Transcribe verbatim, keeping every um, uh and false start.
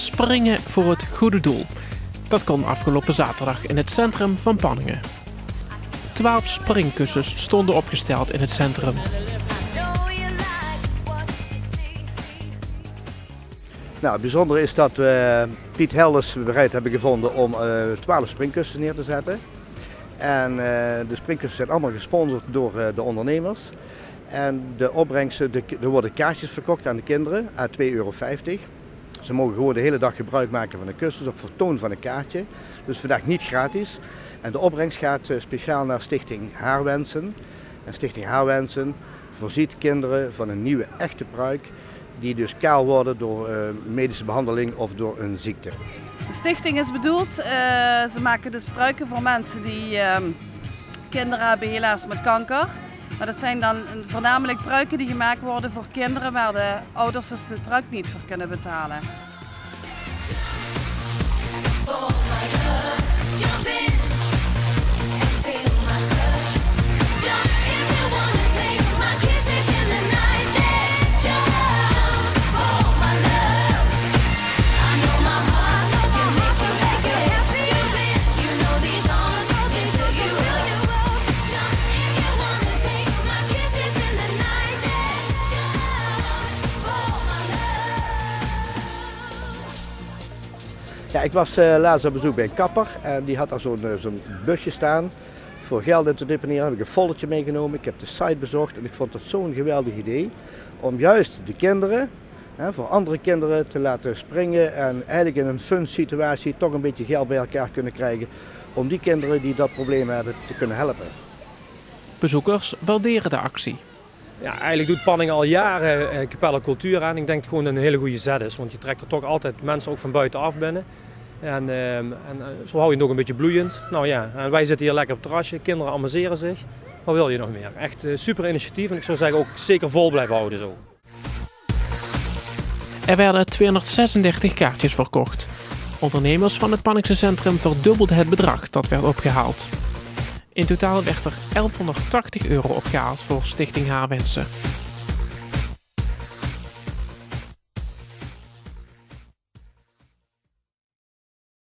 Springen voor het goede doel. Dat kon afgelopen zaterdag in het centrum van Panningen. Twaalf springkussens stonden opgesteld in het centrum. Nou, het bijzondere is dat we Piet Helders bereid hebben gevonden om twaalf uh, springkussens neer te zetten. En uh, de springkussens zijn allemaal gesponsord door uh, de ondernemers. En de opbrengsten, de, er worden kaartjes verkocht aan de kinderen, à twee euro vijftig. Ze mogen gewoon de hele dag gebruik maken van de kussens op vertoon van een kaartje. Dus vandaag niet gratis. En de opbrengst gaat uh, speciaal naar Stichting Haarwensen. En Stichting Haarwensen voorziet kinderen van een nieuwe echte pruik. Die dus kaal worden door uh, medische behandeling of door een ziekte. De stichting is bedoeld, uh, ze maken dus pruiken voor mensen die uh, kinderen hebben helaas met kanker. Maar dat zijn dan voornamelijk pruiken die gemaakt worden voor kinderen waar de ouders dus de pruik niet voor kunnen betalen. Ja, ik was uh, laatst op bezoek bij een kapper en die had daar zo'n uh, zo'n busje staan voor geld in te deponeren. Heb ik een foldertje meegenomen, ik heb de site bezocht en ik vond dat zo'n geweldig idee om juist de kinderen, hè, voor andere kinderen te laten springen en eigenlijk in een fun situatie toch een beetje geld bij elkaar kunnen krijgen om die kinderen die dat probleem hebben te kunnen helpen. Bezoekers waarderen de actie. Ja, eigenlijk doet Panningen al jaren eh, Capelle Cultuur aan. Ik denk dat het gewoon een hele goede zet is, want je trekt er toch altijd mensen ook van buitenaf binnen. En, eh, en zo hou je het nog een beetje bloeiend. Nou ja, en wij zitten hier lekker op het terrasje, kinderen amuseren zich. Wat wil je nog meer? Echt uh, super initiatief en ik zou zeggen ook zeker vol blijven houden zo. Er werden tweehonderdzesendertig kaartjes verkocht. Ondernemers van het Panningse Centrum verdubbelden het bedrag dat werd opgehaald. In totaal werd er elfhonderdtachtig euro opgehaald voor Stichting Haarwensen.